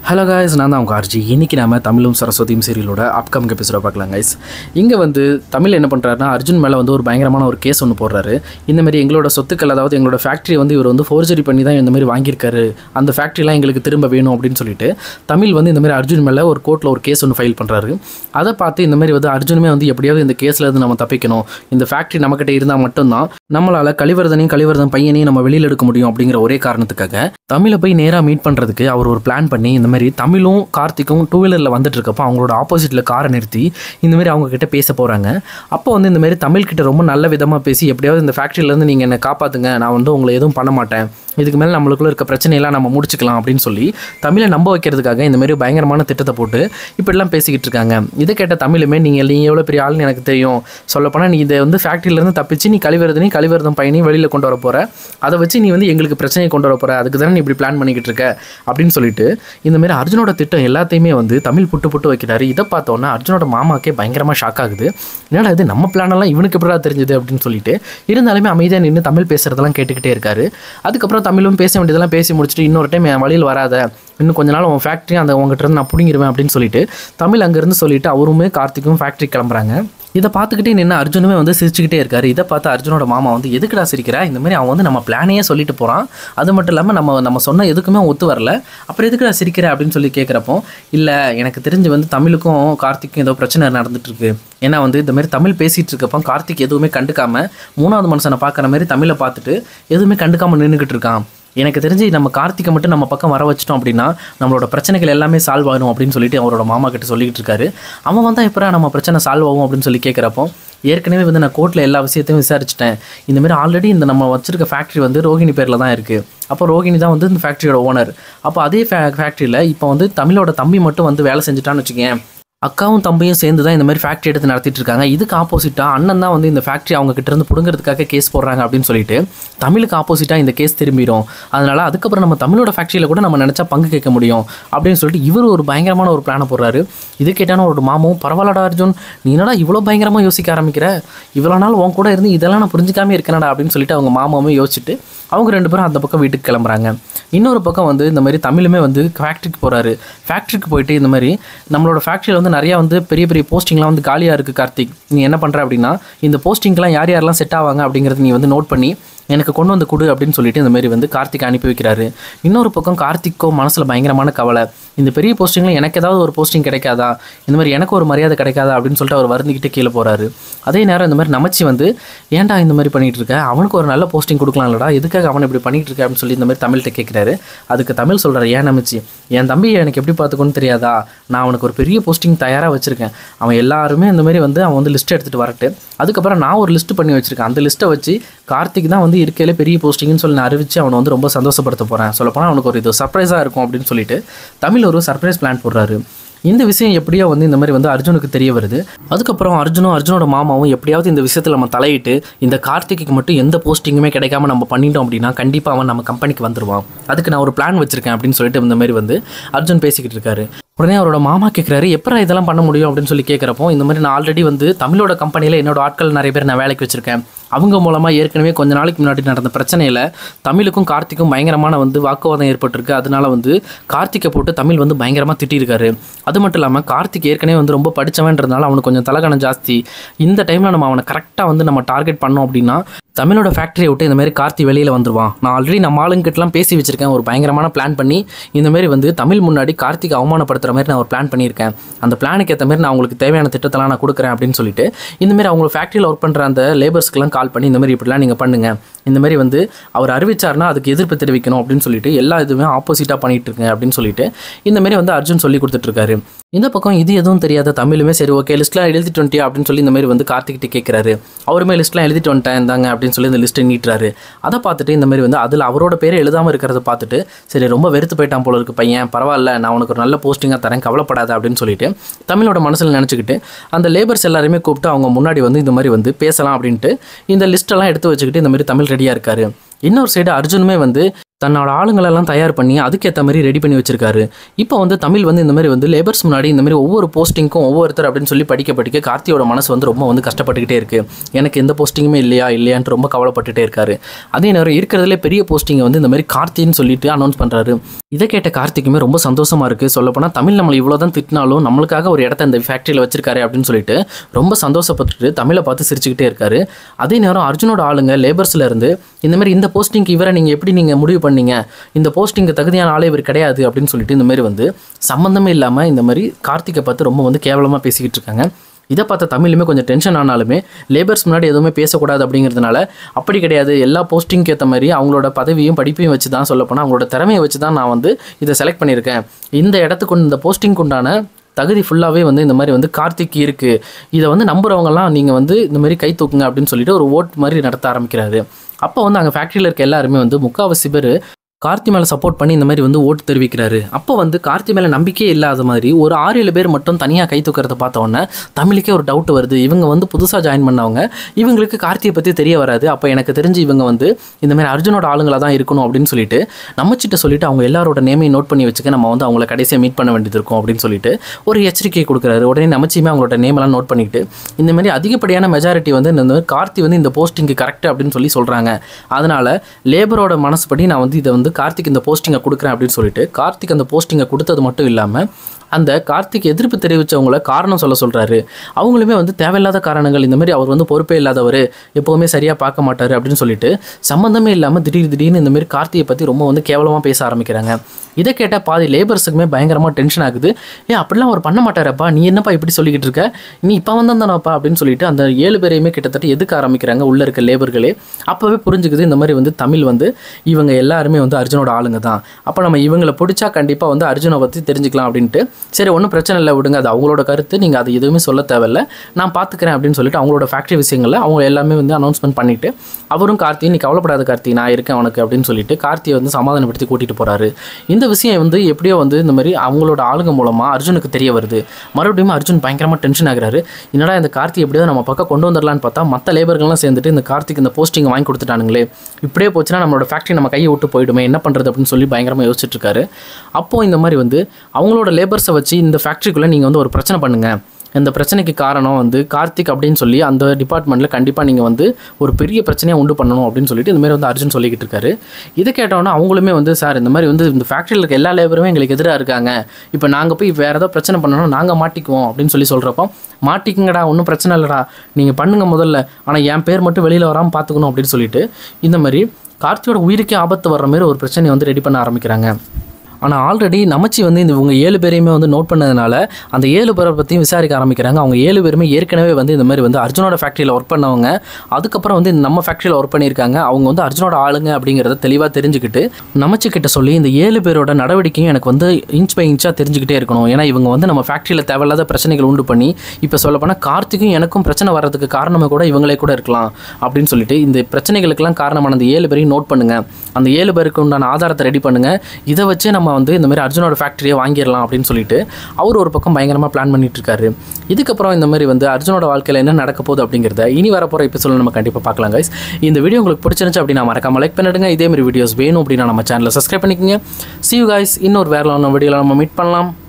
Hello guys, நான் தான் உங்கள் ஆர்ஜி. இன்றைக்கி நம்ம தமிழும் சரஸ்வதியும் சீரியலோட அப்கமிங் எபிசோட பார்க்கலாம் கைஸ். இங்கே வந்து தமிழ் என்ன பண்ணுறாருனா, அர்ஜுன் மேலே வந்து ஒரு பயங்கரமான ஒரு கேஸ் ஒன்று போடுறாரு. இந்தமாதிரி எங்களோட சொத்துக்கள், அதாவது எங்களோட ஃபேக்ட்ரி வந்து இவர் வந்து ஃபோர்ஜரி பண்ணி தான் இந்தமாதிரி வாங்கியிருக்காரு, அந்த ஃபேக்ட்ரிலாம் எங்களுக்கு திரும்ப வேணும் அப்படின்னு சொல்லிட்டு தமிழ் வந்து இந்தமாதிரி அர்ஜுன் மேலே ஒரு கோர்ட்டில் ஒரு கேஸ் ஒன்று ஃபைல் பண்ணுறாரு. அதை பார்த்து இந்தமாதிரி வந்து அர்ஜுனுமே வந்து எப்படியாவது இந்த கேஸில் இருந்து நம்ம தப்பிக்கணும், இந்த ஃபேக்ட்ரி நம்மக்கிட்ட இருந்தால் மட்டும்தான் நம்மளால் கலிவர்தன் பையனையும் நம்ம வெளியில் எடுக்க முடியும் அப்படிங்கிற ஒரே காரணத்துக்காக தமிழை போய் நேராக மீட் பண்ணுறதுக்கு அவர் ஒரு பிளான் பண்ணி இந்த மாதிரி தமிழும் கார்த்திக்கும் டூ வீலரில் வந்துட்டு இருக்கப்போ அவங்களோட ஆப்போசிட்டில் காரை நிறுத்தி இந்தமாரி அவங்க கிட்ட பேச போகிறாங்க. அப்போ வந்து இந்தமாரி தமிழ்கிட்ட ரொம்ப நல்ல விதமாக பேசி எப்படியாவது இந்த ஃபேக்ட்ரியிலேருந்து நீங்கள் என்னை காப்பாற்றுங்க, நான் வந்து உங்களை எதுவும் பண்ண மாட்டேன், இதுக்கு மேலே நம்மளுக்குள்ள இருக்க பிரச்சனையெல்லாம் நம்ம முடிச்சுக்கலாம் அப்படின்னு சொல்லி தமிழை நம்ப வைக்கிறதுக்காக இந்தமாரி பயங்கரமான திட்டத்தை போட்டு இப்படிலாம் பேசிக்கிட்டு இருக்காங்க. இதை கேட்ட தமிழுமே நீங்கள் எவ்வளோ பெரிய ஆள்னு எனக்கு தெரியும், சொல்லப்போனால் நீ இதை வந்து ஃபேக்ட்ரியிலேருந்து தப்பிச்சு நீ கலிவர்தன் பையனையும் வெளியில் கொண்டு வர போகிற, அதை வச்சு நீ வந்து எங்களுக்கு பிரச்சனையை கொண்டு வர போகிற, அதுக்கு தானே நீ இப்படி பிளான் பண்ணிக்கிட்டு இருக்க அப்படின்னு சொல்லிட்டு இந்தமாரி அர்ஜுனோட திட்டம் எல்லாத்தையுமே வந்து தமிழ் புட்டு வைக்கிறாரு. இதை பார்த்தோன்னா அர்ஜுனோட மாமாக்கே பயங்கரமாக ஷாக் ஆகுது. என்னடா இது, நம்ம பிளானெல்லாம் இவனுக்கு எப்படிடா தெரிஞ்சது அப்படின்னு சொல்லிட்டு இருந்தாலுமே அமைதியாக நின்று தமிழ் பேசுகிறதெல்லாம் கேட்டுக்கிட்டே இருக்காரு. அதுக்கப்புறம் தமிழும் பேச வேண்டியதெல்லாம் பேசி முடிச்சுட்டு இன்னொரு டைம் என் வழியில் வராத, இன்னும் கொஞ்ச நாள் உன் ஃபேக்ட்ரி அந்த உங்ககிட்ட இருந்து நான் பிடிங்கிருவேன் அப்படின்னு சொல்லிட்டு தமிழ் அங்கேருந்து சொல்லிட்டு அவருமே கார்த்திக்கும் ஃபேக்ட்ரி கிளம்புறாங்க. இதை பார்த்துக்கிட்டே நின்று அர்ஜுனுமே வந்து சிரிச்சுக்கிட்டே இருக்காரு. இதை பார்த்து அர்ஜுனோட மாமா வந்து எதுக்குடா சிரிக்கிறா, இந்த மாதிரி அவன் வந்து நம்ம பிளானையே சொல்லிட்டு போகிறான், அது மட்டும் இல்லாமல் நம்ம சொன்ன எதுக்குமே ஒத்து வரல, அப்புறம் எதுக்குடா சிரிக்கிற அப்படின்னு சொல்லி கேட்குறப்போ, இல்லை எனக்கு தெரிஞ்சு வந்து தமிழுக்கும் கார்த்திக்கும் ஏதோ பிரச்சனை நடந்துட்டு இருக்கு. ஏன்னா வந்து இந்த மாதிரி தமிழ் பேசிகிட்டு இருக்கப்போ கார்த்திக் எதுவுமே கண்டுக்காமல் மூணாவது மனுஷனை பார்க்குற மாதிரி தமிழை பார்த்துட்டு எதுவுமே கண்டுக்காமல் நின்றுக்கிட்டு இருக்கான். எனக்கு தெரிஞ்சு நம்ம கார்த்திகை மட்டும் நம்ம பக்கம் வர வச்சிட்டோம் அப்படின்னா நம்மளோட பிரச்சனைகள் எல்லாமே சால்வ் ஆகும் அப்படின்னு சொல்லிட்டு அவரோட மாமா கிட்ட சொல்லிக்கிட்டு இருக்காரு. அவன் வந்தால் எப்போ நம்ம பிரச்சனை சால்வ் ஆகும் அப்படின்னு சொல்லி கேட்குறப்போ, ஏற்கனவே வந்து நான் கோர்ட்டில் எல்லா விஷயத்தையும் விசாரிச்சிட்டேன், இந்தமாரி ஆல்ரெடி இந்த நம்ம வச்சிருக்க ஃபேக்ட்ரி வந்து ரோஹிணி பேரில் தான் இருக்குது, அப்போ ரோஹிணி தான் வந்து இந்த ஃபேக்ட்ரியோட ஓனர். அப்போ அதே ஃபேக்ட்ரியில் இப்போ வந்து தமிழோட தம்பி மட்டும் வந்து வேலை செஞ்சுட்டான்னு வச்சுக்கேன், அக்காவும் தம்பியும் சேர்ந்து தான் இந்த மாதிரி ஃபேக்ட்ரி எடுத்து நடத்திட்டு இருக்காங்க. இதுக்கு ஆப்போசிட்டாக அண்ணன் தான் வந்து இந்த ஃபேக்ட்ரி அவங்க கிட்ட இருந்து பிடுங்கிறதுக்காக கேஸ் போடுறாங்க அப்படின்னு சொல்லிட்டு தமிழுக்கு ஆப்போசிட்டாக இந்த கேஸ் திரும்பிடும். அதனால அதுக்கப்புறம் நம்ம தமிழோட ஃபேக்ட்ரியில் கூட நம்ம நினச்சா பங்கு கேட்க முடியும் அப்படின்னு சொல்லிட்டு இவர் ஒரு பயங்கரமான ஒரு பிளானை போடுறாரு. இது கேட்டான ஒரு மாமும், பரவாயில்லடா அர்ஜுன், நீ என்னடா இவ்வளோ பயங்கரமாக யோசிக்க ஆரம்பிக்கிற, இவ்வளோ நாள் உன் கூட இருந்து இதெல்லாம் நான் புரிஞ்சிக்காமே இருக்கேனடா அப்படின்னு சொல்லிட்டு அவங்க மாமாவும் யோசிச்சுட்டு அவங்க ரெண்டு பேரும் அந்த பக்கம் வீட்டுக்கு கிளம்புறாங்க. இன்னொரு பக்கம் வந்து இந்த மாதிரி தமிழுமே வந்து ஃபேக்ட்ரிக்கு போகிறாரு. ஃபேக்ட்ரிக்கு போயிட்டு இந்த மாதிரி நம்மளோட ஃபேக்ட்ரியில் வந்து நிறையா வந்து பெரிய பெரிய போஸ்டிங்லாம் வந்து காலியாக இருக்குது கார்த்திக், நீ என்ன பண்ணுற அப்படின்னா இந்த போஸ்டிங்லாம் யாரெல்லாம் செட் ஆவாங்க அப்படிங்கிறது நீ வந்து நோட் பண்ணி எனக்கு கொண்டு வந்து கொடு அப்படின்னு சொல்லிட்டு இந்த மாதிரி வந்து கார்த்திக் அனுப்பி வைக்கிறாரு. இன்னொரு பக்கம் கார்த்திக்கோ மனசில் பயங்கரமான கவலை, இந்த பெரிய போஸ்டிங்கில் எனக்கு ஏதாவது ஒரு போஸ்டிங் கிடைக்காதா, இந்த மாதிரி எனக்கு ஒரு மரியாதை கிடைக்காதா அப்படின்னு சொல்லிட்டு அவர் வருந்திக்கிட்டு கீழே போகிறாரு. அதே நேரம் இந்த மாதிரி நமச்சி வந்து ஏன்டா இந்த மாதிரி பண்ணிகிட்டு இருக்க, அவனுக்கு ஒரு நல்ல போஸ்டிங் கொடுக்கலாம் இல்லடா, எதுக்காக அவனை இப்படி பண்ணிகிட்டு இருக்க அப்படின்னு சொல்லி இந்த மாதிரி தமிழ்கிட்ட கேட்குறாரு. அதுக்கு தமிழ் சொல்கிறார், ஏன் நமச்சி, என் தம்பி எனக்கு எப்படி பார்த்துக்கணும்னு தெரியாதா, நான் அவனுக்கு ஒரு பெரிய போஸ்டிங் தயாராக வச்சுருக்கேன், அவன் எல்லாருமே இந்த மாதிரி வந்து அவன் வந்து லிஸ்ட் எடுத்துகிட்டு வரட்டு, அதுக்கப்புறம் நான் ஒரு லிஸ்ட்டு பண்ணி வச்சுருக்கேன், அந்த லிஸ்ட்டை வச்சு கார்த்திக் தான் வந்து இருக்கையிலே பெரிய போஸ்டிங்னு சொல்லி நான் அறிவிச்சு அவனை வந்து ரொம்ப சந்தோஷப்படுத்த போகிறேன், சொல்லப்போனால் அவனுக்கு ஒரு இது சர்ப்ரைஸாக இருக்கும் அப்படின்னு சொல்லிட்டு தமிழ் ஒரு சர்ப்ரைஸ் பிளான் போடுறாரு. இந்த விஷயம் எப்படியோ வந்து இந்த மாதிரி வந்து அர்ஜுனுக்கு தெரிய வருது. அதுக்கப்புறம் அர்ஜுனோட மாமாவும் எப்படியாவது இந்த விஷயத்தில் நம்ம தலையிட்டு இந்த கார்த்திக்கு மட்டும் எந்த போஸ்டிங்குமே கிடைக்காம நம்ம பண்ணிட்டோம் அப்படின்னா கண்டிப்பாக அவன் நம்ம கம்பெனிக்கு வந்துடுவான், அதுக்கு நான் ஒரு பிளான் வச்சுருக்கேன் அப்படின்னு சொல்லிட்டு இந்த மாதிரி வந்து அர்ஜுன் பேசிக்கிட்டு இருக்காரு. உடனே அவரோட மாமா கேட்குறாரு, எப்போ இதெல்லாம் பண்ண முடியும் அப்படின்னு சொல்லி கேட்குறப்போ, இந்த மாதிரி நான் ஆல்ரெடி வந்து தமிழோட கம்பெனியில் என்னோட ஆட்கள் நிறைய பேர் நான் வேலைக்கு வச்சுருக்கேன், அவங்க மூலமாக ஏற்கனவே கொஞ்ச நாளைக்கு முன்னாடி நடந்த பிரச்சனையில் தமிழுக்கும் கார்த்திக்கும் பயங்கரமான வந்து வாக்குவாதம் ஏற்பட்டிருக்கு. அதனால வந்து கார்த்திகை போட்டு தமிழ் வந்து பயங்கரமாக திட்டிருக்காரு. அது மட்டும் இல்லாமல் கார்த்திக் ஏற்கனவே வந்து ரொம்ப படித்தவன்றதுனால அவனுக்கு கொஞ்சம் தலகணம் ஜாஸ்தி. இந்த டைமில் நம்ம அவனை கரெக்டாக வந்து நம்ம டார்கெட் பண்ணோம் அப்படின்னா தமிழோட ஃபேக்ட்ரியை விட்டு இந்த மாதிரி கார்த்தி வெளியில் வந்துடுவான். நான் ஆல்ரெடி நம்ம ஆளுங்கிட்டலாம் பேசி வச்சுருக்கேன், ஒரு பயங்கரமான பிளான் பண்ணி இந்தமாரி வந்து தமிழ் முன்னாடி கார்த்திக் அவமானப்படுத்துகிற மாதிரி நான் ஒரு பிளான் பண்ணியிருக்கேன், அந்த பிளானுக்கு ஏற்ற மாதிரி நான் அவங்களுக்கு தேவையான திட்டத்தெல்லாம் நான் கொடுக்குறேன் அப்படின்னு சொல்லிட்டு இந்தமாரி அவங்க ஃபேக்ட்ரியில் ஒர்க் பண்ணுற அந்த லேபர்ஸ்க்கெலாம் கால் பண்ணி இந்த மாதிரி இப்படிலாம் நீங்கள் பண்ணுங்கள், இந்த மாதிரி வந்து அவர் அறிவிச்சார்னா அதுக்கு எதிர்ப்பு தெரிவிக்கணும் அப்படின்னு சொல்லிட்டு எல்லா இதுவுமே ஆப்போசிட்டாக பண்ணிகிட்டு இருக்கேன் அப்படின்னு சொல்லிட்டு இந்தமாரி வந்து அர்ஜுன் சொல்லி கொடுத்துட்ருக்காரு. இந்த பக்கம் இது எதுவும் தெரியாத தமிழுமே சரி ஓகே லிஸ்ட்லாம் எழுதிட்டு வந்துட்டியா அப்படின்னு சொல்லி இந்த மாதிரி வந்து கார்த்திக்கிட்ட கேட்குறாரு. அவருமே லிஸ்ட்லாம் எழுதிட்டு வந்துட்டேன் இருந்தாங்க அப்படின்னு சொல்லி இந்த லிஸ்ட்டை நீட்டுறாரு. அதை பார்த்துட்டு இந்த மாதிரி வந்து அதில் அவரோட பேரை எழுதாமல் இருக்கிறத பார்த்துட்டு சரி ரொம்ப வெறுத்து போயிட்டான் போல இருக்கு பையன், பரவாயில்ல நான் உனக்கு ஒரு நல்ல போஸ்டிங்காக தரேன் கவலைப்படாத அப்படின்னு சொல்லிட்டு தமிழோட மனசில் நினச்சிக்கிட்டு அந்த லேபர்ஸ் எல்லாருமே கூப்பிட்டு அவங்க முன்னாடி வந்து இந்த மாதிரி வந்து பேசலாம் அப்படின்ட்டு இந்த லிஸ்ட்டெல்லாம் எடுத்து வச்சுக்கிட்டு இந்த மாதிரி தமிழ் ரெடியாக இருக்காரு. இன்னொரு சைடு அர்ஜுனுமே வந்து தன்னோட ஆளுங்களெல்லாம் தயார் பண்ணி அதுக்கேற்ற மாதிரி ரெடி பண்ணி வச்சிருக்காரு. இப்போ வந்து தமிழ் வந்து இந்த மாதிரி வந்து லேபர்ஸ் முன்னாடி இந்த மாதிரி ஒவ்வொரு போஸ்டிங்க்கும் ஒவ்வொருத்தர் அப்படின்னு சொல்லி படிக்க கார்த்தியோட மனசு வந்து ரொம்ப வந்து கஷ்டப்பட்டுக்கிட்டே இருக்கு. எனக்கு எந்த போஸ்டிங்குமே இல்லையான்ட்டு ரொம்ப கவலைப்பட்டுட்டே இருக்காரு. அதே நேரம் இருக்கிறதுலே பெரிய போஸ்டிங்கை வந்து இந்த மாதிரி கார்த்தின்னு சொல்லிட்டு அனௌன்ஸ் பண்ணுறாரு. இதை கேட்ட கார்த்திக்குமே ரொம்ப சந்தோஷமா இருக்குது. சொல்லப்போனால் தமிழ் நம்மளை இவ்வளோ தான் திட்டினாலும் நம்மளுக்காக ஒரு இடத்த இந்த ஃபேக்ட்ரியில் வச்சிருக்காரு அப்படின்னு சொல்லிட்டு ரொம்ப சந்தோஷப்பட்டுட்டு தமிழை பார்த்து சிரிச்சுக்கிட்டே இருக்காரு. அதே நேரம் அர்ஜுனோட ஆளுங்க லேபர்ஸில் இருந்து இந்த மாதிரி இந்த போஸ்டிங்க்கு இவரை நீங்கள் எப்படி நீங்கள் முடிவு பண்ணீங்க, இந்த போஸ்டிங்கு தகுதியான ஆளே இவர் கிடையாது அப்படின்னு சொல்லிட்டு இந்த மாதிரி வந்து சம்மந்தமே இல்லாமல் இந்த மாதிரி கார்த்திகை பார்த்து ரொம்ப வந்து கேவலமாக பேசிக்கிட்டு இருக்காங்க. இதை பார்த்த தமிழுமே கொஞ்சம் டென்ஷன் ஆனாலுமே லேபர்ஸ் முன்னாடி எதுவுமே பேசக்கூடாது அப்படிங்கிறதுனால அப்படி கிடையாது, எல்லா போஸ்டிங்க்கு ஏற்ற மாதிரி அவங்களோட பதவியும் படிப்பையும் வச்சு தான் சொல்லப்போனால் அவங்களோட திறமையை வச்சு தான் நான் வந்து இதை செலக்ட் பண்ணியிருக்கேன். இந்த இடத்துக்கு இந்த போஸ்டிங்க்கு உண்டான தகுதி ஃபுல்லாகவே வந்து இந்த மாதிரி வந்து கார்த்திக் இருக்குது, இதை வந்து நம்புறவங்கலாம் நீங்கள் வந்து இந்த மாதிரி கை தூக்குங்க அப்படின்னு சொல்லிட்டு ஒரு ஓட் மாதிரி நடத்த ஆரம்பிக்கிறாரு. அப்போ வந்து அங்கே ஃபேக்ட்ரியில் இருக்க எல்லாருமே வந்து முக்கால்வாசி பேர் கார்த்தி மேலே சப்போர்ட் பண்ணி இந்த மாதிரி வந்து ஓட்டு தெரிவிக்கிறாரு. அப்போ வந்து கார்த்தி மேலே நம்பிக்கையே இல்லாத மாதிரி ஒரு 6-7 பேர் மட்டும் தனியாக கை தூக்கிறத பார்த்தோன்னே தமிழுக்கே ஒரு டவுட் வருது. இவங்க வந்து புதுசாக ஜாயின் பண்ணவங்க, இவங்களுக்கு கார்த்தியை பற்றி தெரிய வராது. அப்போ எனக்கு தெரிஞ்சு இவங்க வந்து இந்த மாதிரி அர்ஜுனோட ஆளுங்களாக தான் இருக்கணும் அப்படின்னு சொல்லிட்டு நம்மச்சிட்ட சொல்லிட்டு அவங்க எல்லாரோட நேமையும் நோட் பண்ணி வச்சுக்க, நம்ம வந்து அவங்கள கடைசியாக மீட் பண்ண வேண்டியது இருக்கும் அப்படின்னு சொல்லிட்டு ஒரு எச்சரிக்கை கொடுக்குறாரு. உடனே நம்மச்சியுமே அவங்களோட நேமெல்லாம் நோட் பண்ணிக்கிட்டு இந்த மாதிரி அதிகப்படியான மெஜாரிட்டி வந்து இந்த கார்த்தி வந்து இந்த போஸ்டிங்கு கரெக்ட் அப்படின்னு சொல்லி சொல்கிறாங்க. அதனால் லேபரோட மனசுப்படி நான் வந்து இதை வந்து கார்த்திக் இந்த போஸ்டிங்கை கொடுக்குறேன் அப்படின்னு சொல்லிட்டு கார்த்திக் அந்த போஸ்டிங்கை கொடுத்தது மட்டும் இல்லாமல் அந்த கார்த்திக் எதிர்ப்பு தெரிவித்தவங்கள காரணம் சொல்கிறாரு. அவங்களுமே வந்து தேவையில்லாத காரணங்கள், இந்த மாதிரி அவர் வந்து பொறுப்பே இல்லாதவர், எப்போவுமே சரியாக பார்க்க மாட்டார் அப்படின்னு சொல்லிட்டு சம்மந்தமே இல்லாமல் திடீர்னு இந்த மாதிரி கார்த்தியை பற்றி ரொம்ப வந்து கேவலமாக பேச ஆரம்பிக்கிறாங்க. இதை கேட்டால் பாதி லேபர்ஸுக்குமே பயங்கரமாக டென்ஷன் ஆகுது. அப்படிலாம் அவர் பண்ண மாட்டாரப்பா, நீ என்னப்பா இப்படி சொல்லிக்கிட்டு இருக்க, நீ இப்போ வந்தானப்பா அப்படின்னு சொல்லிட்டு அந்த 7 பேரையுமே கிட்டத்தட்ட எதுக்க ஆரம்பிக்கிறாங்க உள்ளே இருக்க லேபர்களே. அப்போவே புரிஞ்சுக்குது இந்த மாதிரி வந்து தமிழ் வந்து இவங்க எல்லாருமே வந்து அர்ஜுனோட ஆளுங்க தான், அப்போ நம்ம இவங்களை பிடிச்சா கண்டிப்பாக வந்து அர்ஜுனை பற்றி தெரிஞ்சுக்கலாம் அப்படின்ட்டு சரி ஒன்றும் பிரச்சனை இல்லை விடுங்க, அது அவங்களோட கருத்து, நீங்கள் அது எதுவுமே சொல்ல தேவையில்லை, நான் பார்த்துக்கிறேன் அப்படின்னு சொல்லிட்டு அவங்களோட ஃபேக்ட்ரி விஷயங்களில் அவங்க எல்லாமே வந்து அனௌன்ஸ்மெண்ட் பண்ணிவிட்டு அவரும் கார்த்தி நீ கவலைப்படாத கார்த்தி நான் இருக்கேன் உனக்கு அப்படின்னு சொல்லிட்டு கார்த்தியை வந்து சமாதானப்படுத்தி கூட்டிகிட்டு போகிறாரு. இந்த விஷயம் வந்து எப்படியோ வந்து இந்த மாதிரி அவங்களோட ஆளுங்க மூலமாக அர்ஜுனுக்கு தெரிய வருது. மறுபடியும் அர்ஜுன் பயங்கரமாக டென்ஷன் ஆகிறாரு. என்னடா இந்த கார்த்தி எப்படியோ நம்ம பக்கம் கொண்டு வந்துடலான்னு பார்த்தா மற்ற லேபர்கள்லாம் சேர்ந்துட்டு இந்த கார்த்திக் இந்த போஸ்டிங் வாங்கி கொடுத்துட்டானுங்களே, இப்படியே போச்சுன்னா நம்மளோட ஃபேக்ட்ரி நம்ம கையை விட்டு போயிடுமே, என்ன பண்ணுறது அப்படின்னு சொல்லி பயங்கரமாக யோசிச்சுட்டு இருக்காரு. அப்போது இந்த மாதிரி வந்து அவங்களோட லேபர்ஸை வச்சு இந்த ஃபேக்ட்ரிக்குள்ளே நீங்கள் வந்து ஒரு பிரச்சனை பண்ணுங்கள், இந்த பிரச்சனைக்கு காரணம் வந்து கார்த்திக் அப்படின்னு சொல்லி அந்த டிபார்ட்மெண்ட்டில் கண்டிப்பாக நீங்கள் வந்து ஒரு பெரிய பிரச்சனையாக உண்டு பண்ணணும் அப்படின்னு சொல்லிட்டு இந்த மாதிரி வந்து அர்ஜுன் சொல்லிக்கிட்டு இருக்காரு. இதை கேட்டோன்னா அவங்களுமே வந்து சார் இந்த மாதிரி வந்து இந்த ஃபேக்ட்ரியில் இருக்க எல்லா லேபருமே எங்களுக்கு எதிராக இருக்காங்க, இப்போ நாங்கள் போய் வேறு ஏதாவது பிரச்சனை பண்ணணும் நாங்கள் மாட்டிக்குவோம் அப்படின்னு சொல்கிறப்போ மாட்டிக்குங்கடா ஒன்றும் பிரச்சனை இல்லைடா நீங்கள் பண்ணுங்கள் முதல்ல, ஆனால் என் பேர் மட்டும் வெளியில் வராமல் பார்த்துக்கணும் அப்படின்னு சொல்லிட்டு இந்த மாதிரி கார்த்தியோட உயிருக்கே ஆபத்து வர்ற மாதிரி ஒரு பிரச்சனையை வந்து ரெடி பண்ண ஆரம்பிக்கிறாங்க. ஆனால் ஆல்ரெடி நமச்சி வந்து இவங்க 7 பேரையுமே வந்து நோட் பண்ணதுனால அந்த 7 பேரை பற்றியும் விசாரிக்க ஆரம்பிக்கிறாங்க. அவங்க 7 பேருமே ஏற்கனவே வந்து இந்த மாதிரி வந்து அர்ஜுனோட ஃபேக்ட்ரியில் ஒர்க் பண்ணவங்க, அதுக்கப்புறம் வந்து நம்ம ஃபேக்ட்ரியில் ஒர்க் பண்ணியிருக்காங்க, அவங்க வந்து அர்ஜுனோட ஆளுங்க அப்படிங்கிறத தெளிவாக தெரிஞ்சுக்கிட்டு நமச்சி கிட்ட சொல்லி இந்த 7 பேரோட நடவடிக்கையும் எனக்கு வந்து இன்ச் பை இன்ச்சாக தெரிஞ்சுக்கிட்டே இருக்கணும், ஏன்னா இவங்க வந்து நம்ம ஃபேக்ட்ரியில் தேவையில்லாத பிரச்சனைகள் உண்டு பண்ணி இப்போ சொல்லப்போனால் கார்த்திக்கும் எனக்கும் பிரச்சனை வர்றதுக்கு காரணமே கூட இவங்களே கூட இருக்கலாம் அப்படின்னு சொல்லிட்டு இந்த பிரச்சனைகளுக்கெல்லாம் காரணமான அந்த 7 பேரையும் நோட் பண்ணுங்கள், அந்த 7 பேருக்கு உண்டான ஆதாரத்தை ரெடி பண்ணுங்கள், இதை வச்சு நம்ம வந்து இந்த மாதிரி அர்ஜுனோட ஃபேக்ட்ரியை வாங்கிடலாம் அப்படின்னு சொல்லிட்டு அவர் ஒரு பக்கம் பயங்கரமாக பிளான் பண்ணிட்டு இருக்காரு. இதுக்கப்புறம் இந்த மாதிரி வந்து அர்ஜுனோட வாழ்க்கையில் என்ன நடக்க போகுது அப்படிங்கிறத இனி வரப்போகிற எபிசோட நம்ம கண்டிப்பாக பார்க்கலாம் கைஸ். இந்த வீடியோ உங்களுக்கு பிடிச்சிருந்துச்சு அப்படின்னா மறக்காம லைக் பண்ணிடுங்க. இதே மாதிரி வீடியோஸ் வேணும் அப்படின்னா நம்ம சேனலை சப்ஸ்கிரைப் பண்ணிக்கோங்க. See you guys, இன்னொரு வேற வீடியோவில் நம்ம மீட் பண்ணலாம்.